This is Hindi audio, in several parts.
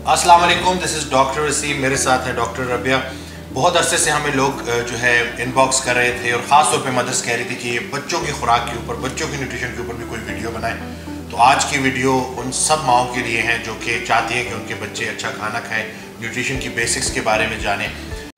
अस्सलाम वालेकुम, दिस इज़ डॉक्टर वसीम, मेरे साथ है डॉक्टर रबिया। बहुत अरसे से हमें लोग जो है इनबॉक्स कर रहे थे और ख़ास तौर पे मदर्स कह रही थी कि ये बच्चों की खुराक के ऊपर, बच्चों की न्यूट्रिशन के ऊपर भी कोई वीडियो बनाए। तो आज की वीडियो उन सब माओं के लिए है जो कि चाहती हैं कि उनके बच्चे अच्छा खाना खाएं, न्यूट्रिशन की बेसिक्स के बारे में जानें।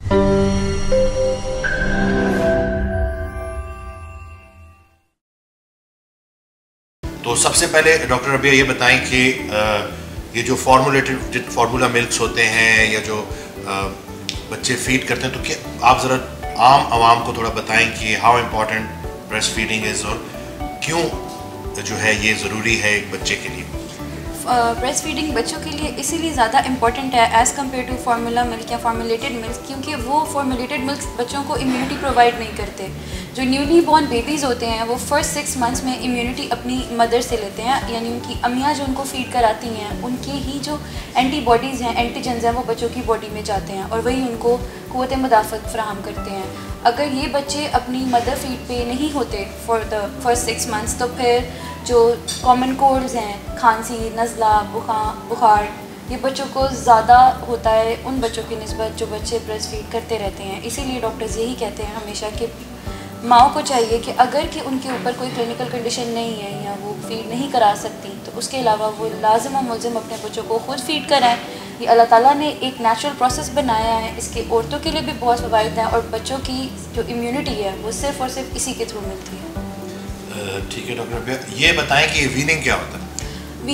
तो सबसे पहले डॉक्टर रबिया ये बताएं कि ये जो फार्मूला मिल्क्स होते हैं या जो बच्चे फीड करते हैं, तो क्या आप ज़रा आम आवाम को थोड़ा बताएं कि how important breast feeding is और क्यों जो है ये ज़रूरी है एक बच्चे के लिए। ब्रेस्ट फीडिंग बच्चों के लिए इसीलिए ज़्यादा इंपॉर्टेंट है as compare to formula milk या फार्मूलेटेड मिल्क, क्योंकि वो फार्मूलेटेड मिल्क बच्चों को इम्यूनिटी प्रोवाइड नहीं करते। जो न्यूली बॉर्न बेबीज़ होते हैं वो फर्स्ट 6 मंथ्स में इम्यूनिटी अपनी मदर से लेते हैं, यानी उनकी अम्मियाँ जो उनको फीड कराती हैं उनके ही जो एंटीबॉडीज़ हैं, एंटीजेंस हैं, वो बच्चों की बॉडी में जाते हैं और वही उनको क़ुव्वत मुदाफ़त फ़राहम करते हैं। अगर ये बच्चे अपनी मदर फीड पे नहीं होते फॉर द फर्स्ट 6 मंथ्स, तो फिर जो कॉमन कोल्ड्स हैं, खांसी, नज़ला, बुखार, ये बच्चों को ज़्यादा होता है उन बच्चों की निस्बत जो बच्चे ब्रेस्ट फीड करते रहते हैं। इसीलिए डॉक्टर्स यही कहते हैं हमेशा कि माओ को चाहिए कि अगर कि उनके ऊपर कोई क्लिनिकल कंडीशन नहीं है या वो फीड नहीं करा सकती, तो उसके अलावा वो लाजिम व मुल्ज़िम अपने बच्चों को खुद फीड कराएं। ये अल्लाह ताला ने एक नेचुरल प्रोसेस बनाया है, इसके औरतों के लिए भी बहुत फ़वाइद हैं और बच्चों की जो इम्यूनिटी है वो सिर्फ़ और सिर्फ इसी के थ्रू मिलती है। ठीक है डॉक्टर भैया, ये बताएं कि वीनिंग क्या होता है।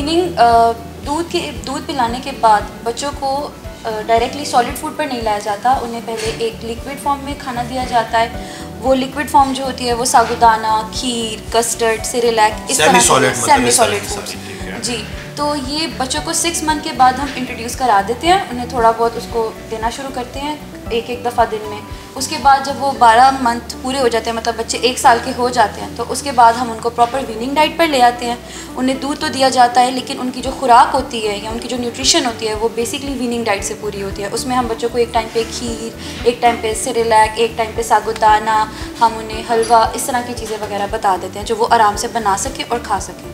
वीनिंग दूध पिलाने के बाद बच्चों को डायरेक्टली सॉलिड फूड पर नहीं लाया जाता, उन्हें पहले एक लिक्विड फॉर्म में खाना दिया जाता है। वो लिक्विड फॉर्म जो होती है वो साबूदाना, खीर, कस्टर्ड, सेरेलैक, इस तरह के सेमी सॉलिड फूड्स जी। तो ये बच्चों को 6 मंथ के बाद हम इंट्रोड्यूस करा देते हैं, उन्हें थोड़ा बहुत उसको देना शुरू करते हैं एक दफ़ा दिन में। उसके बाद जब वो 12 मंथ पूरे हो जाते हैं, मतलब बच्चे 1 साल के हो जाते हैं, तो उसके बाद हम उनको प्रॉपर वीनिंग डाइट पर ले आते हैं। उन्हें दूध तो दिया जाता है, लेकिन उनकी जो खुराक होती है या उनकी जो न्यूट्रिशन होती है वो बेसिकली वीनिंग डाइट से पूरी होती है। उसमें हम बच्चों को एक टाइम पे खीर, एक टाइम पे सेरेलैक, एक टाइम पे साबूदाना, हम उन्हें हलवा, इस तरह की चीज़ें वगैरह बता देते हैं जो वो आराम से बना सकें और खा सकें।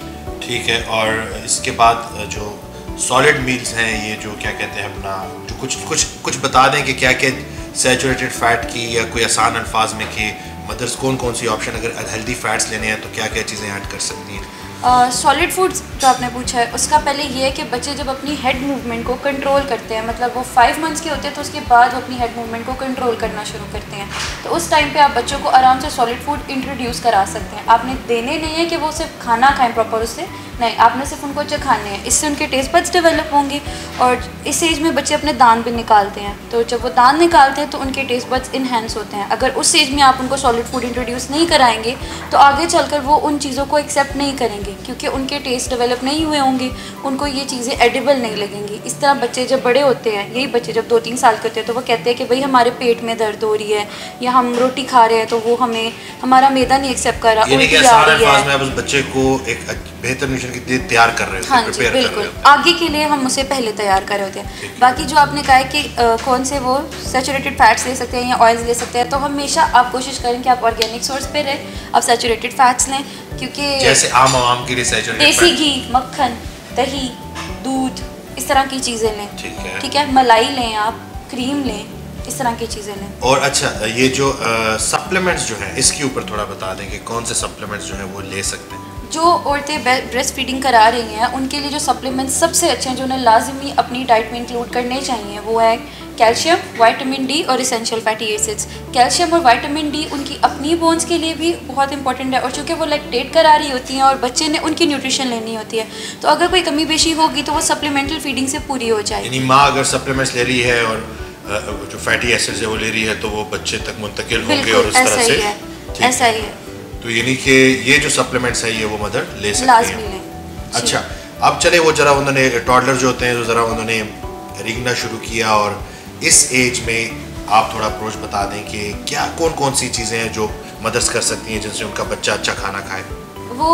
ठीक है, और इसके बाद जो सॉलिड मील्स हैं, ये जो क्या कहते हैं अपना, जो कुछ बता दें कि क्या क्या सैचुरेटेड फ़ैट की या कोई आसान अल्फाज में कि मदर्स कौन कौन सी ऑप्शन, अगर हेल्दी फ़ैट्स लेने हैं तो क्या क्या चीज़ें ऐड कर सकती हैं। सॉलिड फूड्स जो आपने पूछा है उसका पहले ये है कि बच्चे जब अपनी हेड मूवमेंट को कंट्रोल करते हैं, मतलब वो 5 मंथ्स के होते हैं, तो उसके बाद वो अपनी हेड मूवमेंट को कंट्रोल करना शुरू करते हैं, तो उस टाइम पे आप बच्चों को आराम से सॉलिड फूड इंट्रोड्यूस करा सकते हैं। आपने देने नहीं है कि वो सिर्फ खाना खाएं प्रॉपर, उससे नहीं, आपने सिर्फ उनको चखाने हैं, इससे उनके टेस्ट बड्स डेवलप होंगे। और इस एज में बच्चे अपने दांत भी निकालते हैं, तो जब वो दांत निकालते हैं तो उनके टेस्ट बड्स इन्हेंस होते हैं। अगर उस एज में आप उनको सॉलिड फूड इंट्रोड्यूस नहीं कराएंगे तो आगे चलकर वो उन चीज़ों को एक्सेप्ट नहीं करेंगे, क्योंकि उनके टेस्ट डेवलप नहीं हुए होंगे, उनको ये चीज़ें एडिबल नहीं लगेंगी। इस तरह बच्चे जब बड़े होते हैं, यही बच्चे जब 2-3 साल के होते हैं, तो वो कहते हैं कि भाई हमारे पेट में दर्द हो रही है या हम रोटी खा रहे हैं तो वो हमारा मैदा नहीं एक्सेप्ट कर रहा, उल्टी आ रही है। उस बच्चे को एक बेहतर न्यूट्रिशन के लिए तैयार कर रहे हैं। हाँ जी, बिल्कुल, आगे के लिए हम उसे पहले तैयार कर रहे होते हैं। बाकी जो आपने कहा है कि कौन से वो सैचुरेटेड फैट्स ले सकते हैं या ऑयल्स ले सकते हैं, तो हमेशा आप कोशिश करें कि आप ऑर्गेनिक सोर्स पे रहें, आप सैचुरेटेड फैट्स लें, क्योंकि जैसे आम आवाम के लिए सैचुरेटेड देसी घी, मक्खन, दही, दूध, इस तरह की चीज़ें लें। ठीक है, मलाई लें, आप क्रीम लें, इस तरह की चीज़ें लें। और अच्छा, ये जो सप्लीमेंट्स जो है इसके ऊपर थोड़ा बता दें कि कौन से सप्लीमेंट्स जो है वो ले सकते हैं। जो औरतें ब्रेस्ट फीडिंग करा रही हैं उनके लिए जो सप्लीमेंट्स सबसे अच्छे हैं, जो उन्हें लाजमी अपनी डाइट में इंक्लूड करने चाहिए, वो है कैल्शियम, विटामिन डी और एसेंशियल फैटी एसिड्स। कैल्शियम और विटामिन डी उनकी अपनी बोन्स के लिए भी बहुत इंपॉर्टेंट है, और चूँकि वो लैक्टेट करा रही होती हैं और बच्चे ने उनकी न्यूट्रिशन लेनी होती है, तो अगर कोई कमी बेशी होगी तो वो सप्लीमेंटल फीडिंग से पूरी हो जाएगी। यानी माँ अगर सप्लीमेंट्स ले रही है और जो फैटी एसिड्स है वो ले रही है तो वो बच्चे तक मुंतकिल होंगे और इस तरह से ऐसा ही है। तो यानी कि ये जो सप्लीमेंट्स है ये वो मदर ले सकती है। अच्छा, अब चले वो जरा उन्होंने टॉडलर जो होते हैं, तो ज़रा उन्होंने रेंगना शुरू किया, और इस एज में आप थोड़ा अप्रोच बता दें कि क्या कौन कौन सी चीज़ें हैं जो मदर्स कर सकती हैं जिनसे उनका बच्चा अच्छा खाना खाए। वो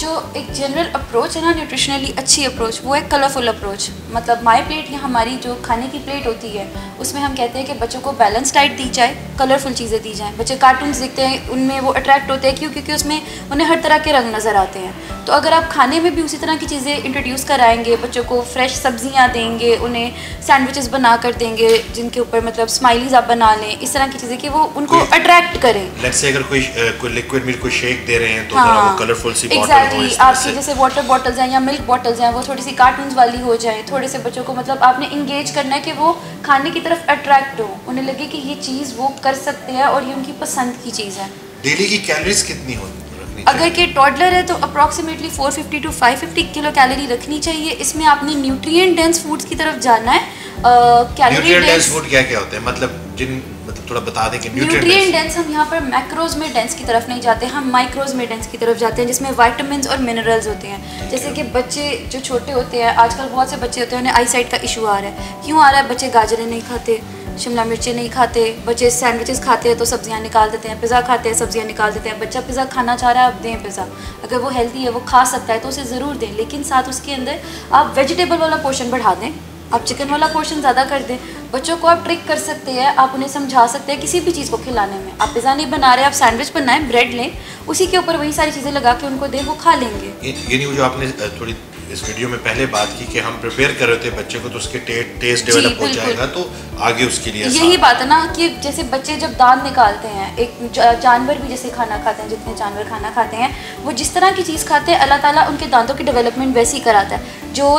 जो एक जनरल अप्रोच है ना न्यूट्रिशनली अच्छी अप्रोच, वो है कलरफुल अप्रोच। मतलब माई प्लेट या हमारी जो खाने की प्लेट होती है उसमें हम कहते हैं कि बच्चों को बैलेंस डाइट दी जाए, कलरफुल चीज़ें दी जाएँ। बच्चे कार्टून्स देखते हैं, उनमें वो अट्रैक्ट होते हैं, क्यों? क्योंकि उसमें उन्हें हर तरह के रंग नज़र आते हैं। तो अगर आप खाने में भी उसी तरह की चीज़ें इंट्रोड्यूस कराएंगे, बच्चों को फ्रेश सब्जियाँ देंगे, उन्हें सैंडविचेस बना कर देंगे जिनके ऊपर मतलब स्माइलीज आप बना लें, इस तरह की चीज़ें कि वो उनको अट्रैक्ट करें। लेट्स से अगर कोई लिक्विड मिल्क कोई शेक दे रहे हैं तो हाँ, वो कलरफुल सी बॉटल हो, आपकी जैसे वाटर बॉटल्स हैं या मिल्क बॉटल्स हैं, वो थोड़ी सी कार्टून्स वाली हो जाए। थोड़े से बच्चों को मतलब आपने इंगेज करना है कि वो खाने की तरफ अट्रैक्ट हो, उन्हें लगे कि ये चीज़ वो कर सकते हैं और ये उनकी पसंद की चीज़ है। डेली की कैलोरीज कितनी होती? अगर के टॉडलर है तो अप्रॉक्सीमेटली 450 टू 550 किलो कैलोरी रखनी चाहिए। इसमें आपने न्यूट्रिएंट डेंस फूड्स की तरफ जाना है। कैलोरी डेंस फूड क्या क्या होते हैं, मतलब थोड़ा बता दें कि न्यूट्रिएंट डेंस हम यहाँ पर मैक्रोज में डेंस की तरफ नहीं जाते, हम माइक्रोज में डेंस की तरफ जाते हैं, जिसमें विटामिन्स और मिनरल्स होते हैं। जैसे कि बच्चे जो छोटे होते हैं, आजकल बहुत से बच्चे होते हैं उन्हें आई साइट का इशू आ रहा है। क्यों आ रहा है? बच्चे गाजरें नहीं खाते, शिमला मिर्चें नहीं खाते, बच्चे सैंडविचेस खाते हैं तो सब्जियां निकाल देते हैं, पिज़्ज़ा खाते हैं सब्जियां निकाल देते हैं। बच्चा पिज़्ज़ा खाना चाह रहा है, आप दें पिज़्ज़ा। अगर वो हेल्दी है, वो खा सकता है तो उसे ज़रूर दें, लेकिन साथ उसके अंदर आप वेजिटेबल वाला पोर्शन बढ़ा दें, आप चिकन वाला पोर्शन ज़्यादा कर दें। बच्चों को आप ट्रिक कर सकते हैं, आप उन्हें समझा सकते हैं किसी भी चीज़ को खिलाने में। आप पिज़्ज़ा नहीं बना रहे, आप सैंडविच बनाएं, ब्रेड लें, उसी के ऊपर वही सारी चीज़ें लगा के उनको दें, वो खा लेंगे। ये नहीं जो आपने थोड़ी इस वीडियो में पहले बात की कि हम प्रिपेयर कर रहे थे बच्चे को तो उसके टेस्ट डेवलप हो जाएगा तो आगे उसके लिए यही बात है ना कि जैसे बच्चे जब दांत निकालते हैं, एक जानवर भी जैसे खाना खाते हैं, जितने जानवर खाना खाते हैं वो जिस तरह की चीज़ खाते हैं अल्लाह ताला उनके दांतों की डेवलपमेंट वैसे ही कराता है। जो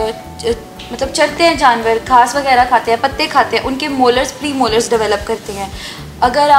मतलब चलते हैं जानवर, घास वगैरह खाते हैं, पत्ते खाते हैं, उनके मोलर्स प्री मोलर्स डेवलप करते हैं। अगर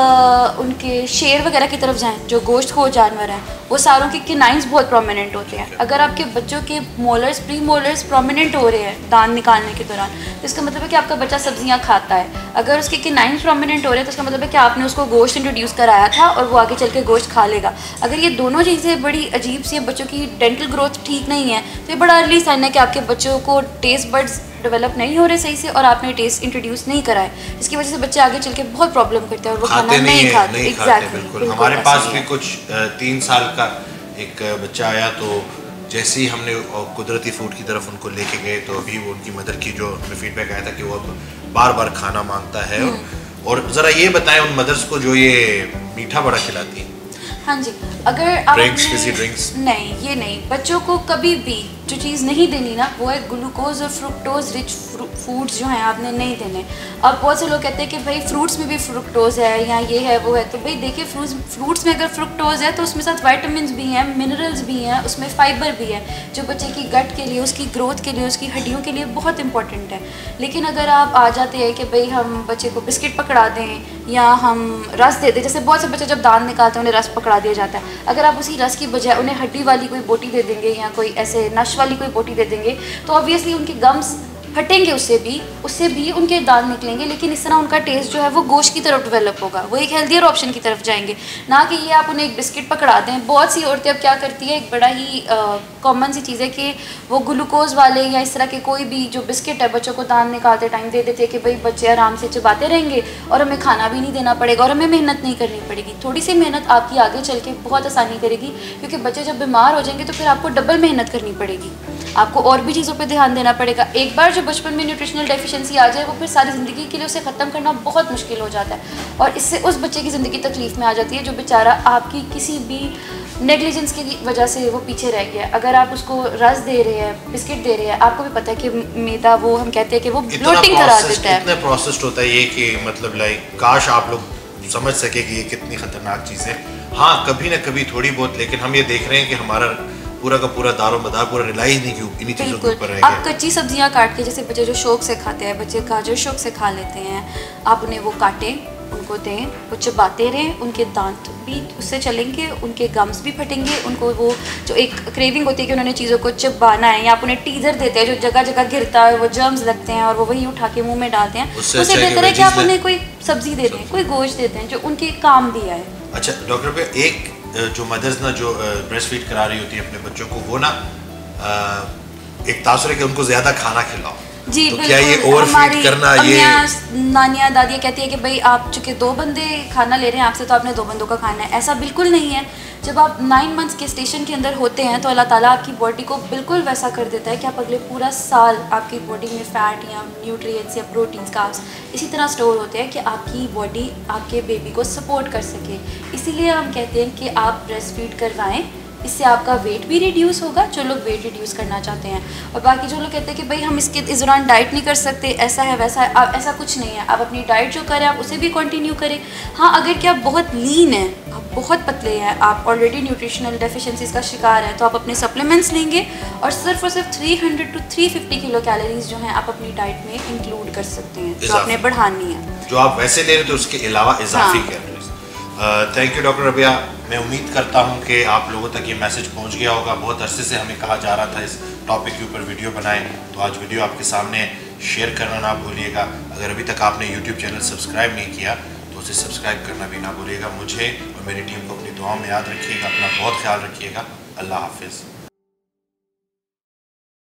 आप उनके शेर वगैरह की तरफ जाएं, जो गोश्तखोर जानवर हैं, वो सारों के किनाइंस बहुत प्रोमिनेंट होते हैं। अगर आपके बच्चों के मोलर्स प्री मोलर्स प्रोमिनेंट हो रहे हैं दांत निकालने के दौरान, तो इसका मतलब है कि आपका बच्चा सब्जियां खाता है। अगर उसके किनाइंस प्रोमिनेंट हो रहे हैं तो इसका मतलब है कि आपने उसको गोश्त इंट्रोड्यूस कराया था और वो आगे चल के गोश्त खा लेगा। अगर ये दोनों चीज़ें बड़ी अजीब सी हैं, बच्चों की डेंटल ग्रोथ ठीक नहीं है, तो ये बड़ा अर्ली साइन है कि आपके बच्चों को टेस्ट बड्स डेवलप नहीं हो रहे सही से और आपने टेस्ट इंट्रोड्यूस नहीं कराए, जिसकी वजह से बच्चे आगे चल के बहुत प्रॉब्लम करते हैं और वो खाना नहीं खाते। एग्जैक्टली। हमारे पास भी कुछ 3 साल का एक बच्चा आया, तो जैसे ही हमने कुदरती फूड की तरफ उनको लेके गए तो अभी वो उनकी मदर की जो हमें फीडबैक आया था कि वो अब बार बार खाना मांगता है। और ज़रा ये बताएं उन मदर्स को जो ये मीठा बड़ा खिलाती हैं। हाँ जी, अगर आप ड्रिंक्स नहीं, ये नहीं, बच्चों को कभी भी जो चीज़ नहीं देनी ना वो है ग्लूकोज और फ्रुक्टोज रिच फूड्स जो हैं आपने नहीं देने। अब बहुत से लोग कहते हैं कि भाई फ्रूट्स में भी फ्रुक्टोज है या ये है वो है, तो भाई देखिए फ्रूट्स में अगर फ्रुक्टोज है तो उसमें साथ वाइटामिन भी हैं, मिनरल्स भी हैं, उसमें फाइबर भी है जो बच्चे की गट के लिए, उसकी ग्रोथ के लिए, उसकी हड्डियों के लिए बहुत इंपॉर्टेंट है। लेकिन अगर आप आ जाते हैं कि भाई हम बच्चे को बिस्किट पकड़ा दें या हम रस दे दें, जैसे बहुत से बच्चे जब दांत निकालते हैं उन्हें रस पकड़ा दिया जाता है, अगर आप उसी रस की बजाय उन्हें हड्डी वाली कोई बोटी दे देंगे या कोई ऐसे नश वाली कोई बोटी दे देंगे तो ऑब्वियसली उनके गम्स हटेंगे, उससे भी उनके दांत निकलेंगे, लेकिन इस तरह उनका टेस्ट जो है वो गोश्त की तरफ डेवलप होगा, वो एक हेल्दियर ऑप्शन की तरफ जाएंगे, ना कि ये आप उन्हें एक बिस्किट पकड़ा दें। बहुत सी औरतें अब क्या करती है, एक बड़ा ही कॉमन सी चीज़ है कि वो ग्लूकोज वाले या इस तरह के कोई भी जो बिस्किट है बच्चों को दांत निकालते टाइम दे देते हैं कि भाई बच्चे आराम से चबाते रहेंगे और हमें खाना भी नहीं देना पड़ेगा और हमें मेहनत नहीं करनी पड़ेगी। थोड़ी सी मेहनत आपकी आगे चल के बहुत आसानी करेगी, क्योंकि बच्चे जब बीमार हो जाएंगे तो फिर आपको डबल मेहनत करनी पड़ेगी, आपको और भी चीज़ों पे ध्यान देना पड़ेगा। एक बार जो बचपन में न्यूट्रिशनल डेफिशिएंसी आ जाए वो फिर सारी ज़िंदगी के लिए उसे ख़त्म करना बहुत मुश्किल हो जाता है और इससे उस बच्चे की ज़िंदगी तकलीफ़ में आ जाती है जो बेचारा आपकी किसी भी नेग्लिजेंस की वजह से वो पीछे रह गया। अगर आप उसको रस दे रहे हैं, बिस्किट दे रहे हैं, आपको भी पता है कि मैदा वो हम कहते हैं कि वो ब्लोटिंग करा देता है, इतना प्रोसेस्ड होता है ये कि मतलब लाइक काश आप लोग समझ सके कि ये कितनी खतरनाक चीज़ है। हाँ, कभी ना कभी थोड़ी बहुत, लेकिन हम ये देख रहे हैं कि हमारा पूरा का पूरा दारो मदार पूरा रिलाई नहीं क्यों इन्हीं चीज़ों के ऊपर रहेगा। आप कच्ची सब्जियां काट के, जैसे बच्चे जो शौक से खाते हैं, बच्चे गाजर शौक से खा लेते हैं, आप उन्हें वो काटें, उनको दें, वो चबाते रहें, उनके दांत भी उससे चलेंगे, उनके गम्स भी फटेंगे, उनको वो जो एक क्रेविंग होती है कि उन्होंने चीज़ों को चबाना है, या आप उन्हें टीजर देते हैं जो जगह जगह गिरता है, वो जर्म्स लगते हैं और वो वही उठा के मुँह में डालते हैं, उससे बेहतर है कि आप उन्हें कोई सब्जी दे दें, कोई गोश्त देते हैं जो उनके काम भी आए। अच्छा डॉक्टर भैया, एक जो मदर्स ना जो ब्रेस्ट फीड करा रही होती है अपने बच्चों को, वो ना एक तासुर है कि उनको ज़्यादा खाना खिलाओ। जी तो क्या ये ओवरफीड करना, ये नानियाँ दादियाँ कहती है कि भाई आप चूँकि 2 बंदे खाना ले रहे हैं आपसे, तो आपने 2 बंदों का खाना है। ऐसा बिल्कुल नहीं है। जब आप 9 मंथ्स के स्टेशन के अंदर होते हैं तो अल्लाह ताला आपकी बॉडी को बिल्कुल वैसा कर देता है कि आप अगले पूरा साल आपकी बॉडी में फ़ैट या न्यूट्रिएंट्स या प्रोटीन्स कार्ब्स इसी तरह स्टोर होते हैं कि आपकी बॉडी आपके बेबी को सपोर्ट कर सके। इसीलिए हम कहते हैं कि आप ब्रेस्ट फीड करवाएँ, इससे आपका वेट भी रिड्यूस होगा, जो लोग वेट रिड्यूस करना चाहते हैं। और बाकी जो लोग कहते हैं कि भाई हम इस दौरान डाइट नहीं कर सकते, ऐसा है वैसा है, आप ऐसा कुछ नहीं है। आप अपनी डाइट जो करें आप उसे भी कंटिन्यू करें। हाँ, अगर कि आप बहुत लीन हैं, आप बहुत पतले हैं, आप ऑलरेडी न्यूट्रिशनल डेफिशिएंसीज का शिकार हैं, तो आप अपने सप्लीमेंट्स लेंगे और सिर्फ 300 to 350 किलो कैलोरीज जो हैं आप अपनी डाइट में इंक्लूड कर सकते हैं, जो आपने बढ़ानी है। जो आप वैसे ले रहे थे उसके अलावा इजाफी calories. Thank you doctor Rabia. मैं उम्मीद करता हूं कि आप लोगों तक ये मैसेज पहुंच गया होगा। बहुत अरसे से हमें कहा जा रहा था इस टॉपिक के ऊपर वीडियो बनाएं, तो आज वीडियो आपके सामने शेयर करना ना भूलिएगा। अगर अभी तक आपने यूट्यूब चैनल सब्सक्राइब नहीं किया तो उसे सब्सक्राइब करना भी ना भूलिएगा। मुझे और मेरी टीम को अपनी दुआओं में याद रखिएगा। अपना बहुत ख्याल रखिएगा। अल्लाह हाफिज़।